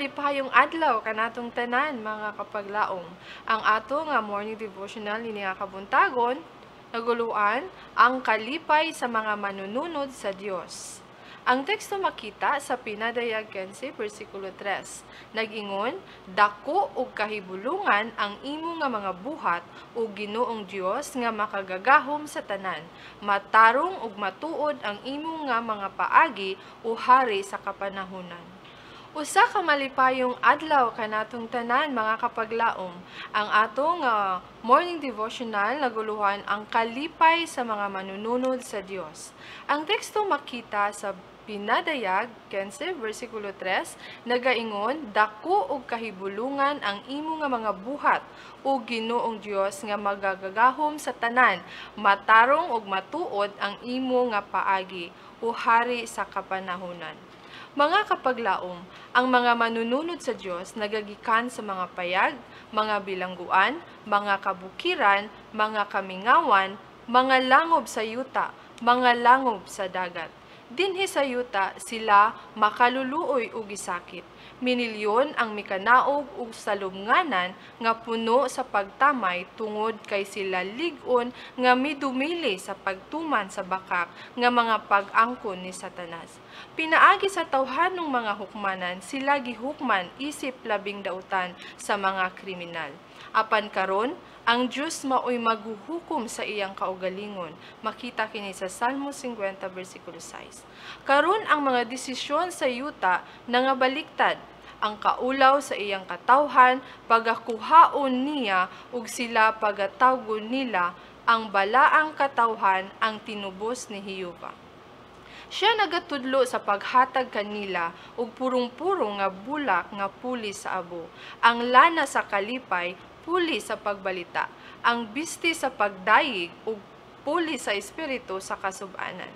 malipayong adlaw kanatong tanan mga kapaglaom. Ang ato nga morning devotional ni nga kabuntagon naguluan ang kalipay sa mga manununod sa Dios. Ang teksto makita sa Pinadayag 15 versikulo 3. Nag-ingon, dako ug kahibulungan ang imo nga mga buhat ug Ginoong Dios nga makagagahom sa tanan. Matarong ug matuod ang imo nga mga paagi o hari sa kapanahunan. Usa ka malipayong adlaw kanatong tanan mga kapaglaom. Ang atong morning devotional naguluhan ang kalipay sa mga manununod sa Dios. Ang teksto makita sa Pinadayag 15 versikulo 3 nagaingon, dako ug kahibulungan ang imo nga mga buhat ug Ginoong Dios nga magagagahom sa tanan, matarong ug matuod ang imo nga paagi o hari sa kapanahunan. Mga kapaglaom, ang mga manununod sa Diyos nagagikan sa mga payag, mga bilangguan, mga kabukiran, mga kamingawan, mga langob sa yuta, mga langob sa dagat. Dinhi sa yuta sila makaluluoy ug gisakit. Minilyon ang mikanaog ug salubnganan nga puno sa pagtamay tungod kay sila lig-on nga midumili sa pagtuman sa bakak nga mga pag-angkon ni Satanas. Pinaagi sa tawhanong mga hukmanan sila gihukman isip labing dautan sa mga kriminal. Apan karon ang Diyos maoy maghuhukom sa iyang kaugalingon. Makita kini sa Salmo 50 versikulo 6. Karon ang mga desisyon sa yuta nangabaliktad. Ang kaulaw sa iyang katawhan, pagakuhaon niya ug sila pagatawgon nila ang balaang katawhan ang tinubos ni Jehova. Siya nagatudlo sa paghatag kanila ug purong-purong nga bulak nga puli sa abo. Ang lana sa kalipay puli sa pagbalita, ang bisti sa pagdayig ug puli sa espiritu sa kasub-anan.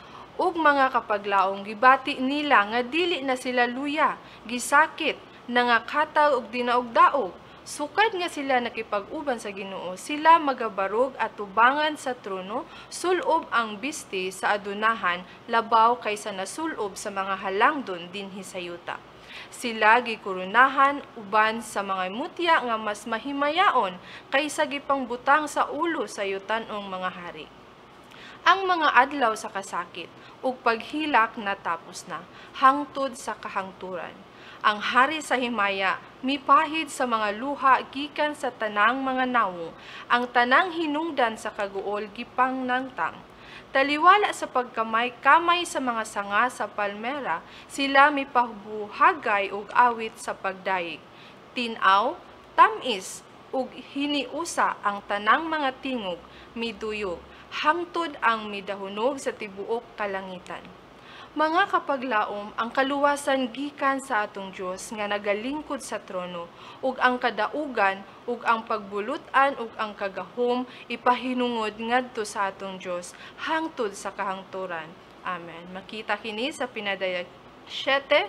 Ug mga kapaglaong gibati nila nga dili na sila luya, gisakit, nangakataw ug dinaog-daog. Sukad nga sila nakipag-uban sa Ginoo, sila magabarog at tubangan sa trono, sulob ang bisti sa adunahan, labaw kaysa nasulob sa mga halangdon dinhi sa yuta. Sila gikurunahan uban sa mga mutya nga mas mahimayaon kaysa gipangbutang sa ulo sa yutanong mga hari. Ang mga adlaw sa kasakit ug paghilak natapos na, hangtod sa kahangturan. Ang hari sa himaya mipahid sa mga luha gikan sa tanang mga nawo, ang tanang hinungdan sa kaguol gipang nangtang. Taliwala sa pagkamay-kamay sa mga sanga sa palmera, sila mipabuhagay ug awit sa pagdayig. Tinaw, tamis, ug hiniusa ang tanang mga tingog, miduyog, hangtod ang midahunog sa tibuok kalangitan. Mga kapaglaom, ang kaluwasan gikan sa atong Dios nga nagalingkod sa trono, ug ang kadaugan, ug ang pagbulutan, ug ang kagahom ipahinungod ngadto sa atong Dios hangtod sa kahangturan. Amen. Makita kini sa Pinadayag 7,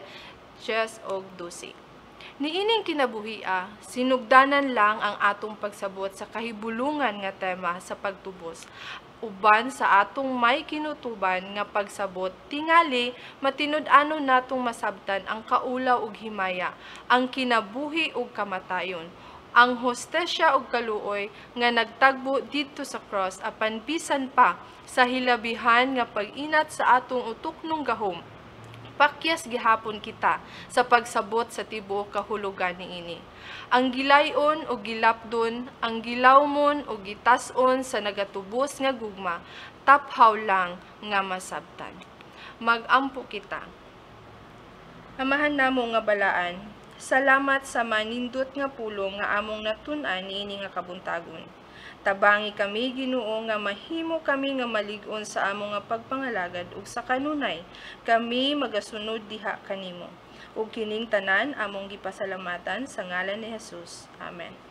10 ug 12. Niining kinabuhia, sinugdanan lang ang atong pagsabot sa kahibulungan nga tema sa pagtubos. Uban sa atong may kinutuban nga pagsabot, tingali matinud-anon natong masabtan ang kaulaw ug himaya, ang kinabuhi ug kamatayon, ang hostesya ug kaluoy nga nagtagbo didto sa cross apan bisan pa sa hilabihan nga pag-inat sa atong utuknong gahom. Pakyas gihapon kita sa pagsabot sa tibuok kahulugan niini. Ang gilayon o gilapdon, ang gilawmon o gitason sa nagatubos nga gugma, taphaw lang nga masabtan. Magampo kita. Amahan namo nga balaan, salamat sa manindot nga pulong nga among natun-an niini nga kabuntagon. Tabangi kami Ginoo nga mahimo kami nga malig-on sa among nga pagpangalagad ug sa kanunay kami magasunod diha kanimo. Ug kining tanan among gipasalamatan sa ngalan ni Jesus. Amen.